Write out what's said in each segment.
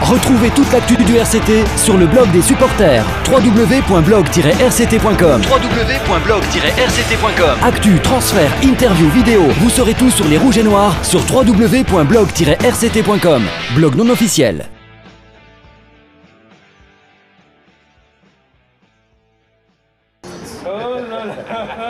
Retrouvez toute l'actu du RCT sur le blog des supporters www.blog-rct.com. www.blog-rct.com. Actu, transfert, interview, vidéo, vous saurez tout sur les Rouges et Noirs sur www.blog-rct.com. Blog non officiel. Oh là là.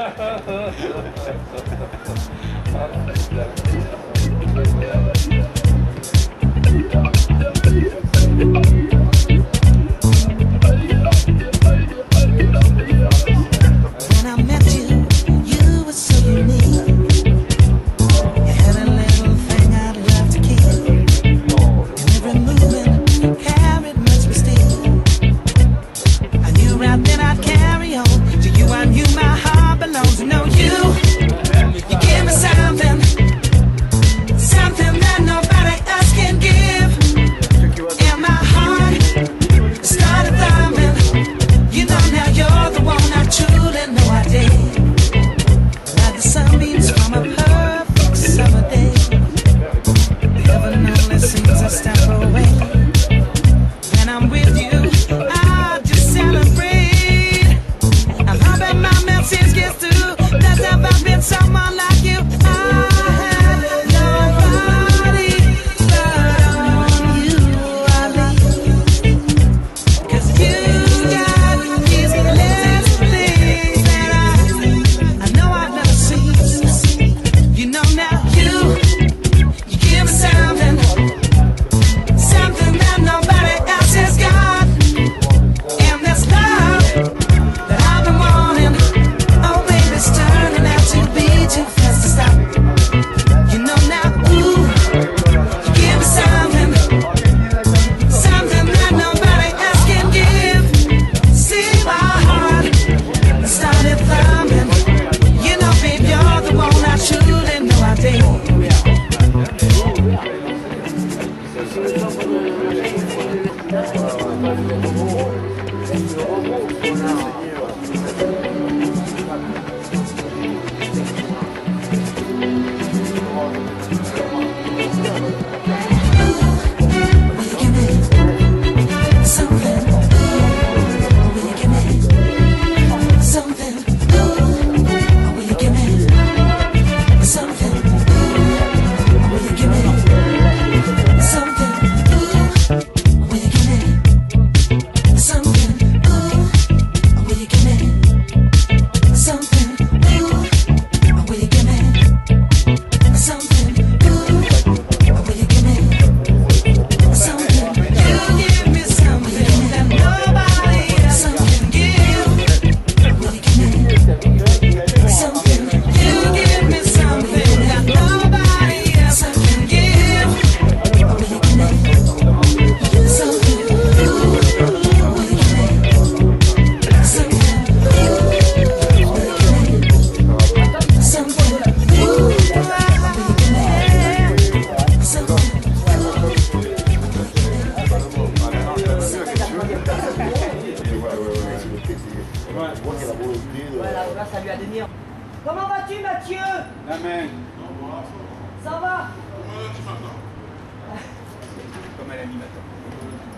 Comment vas-tu, Mathieu? Amen. Ça va? Comme à l'animateur.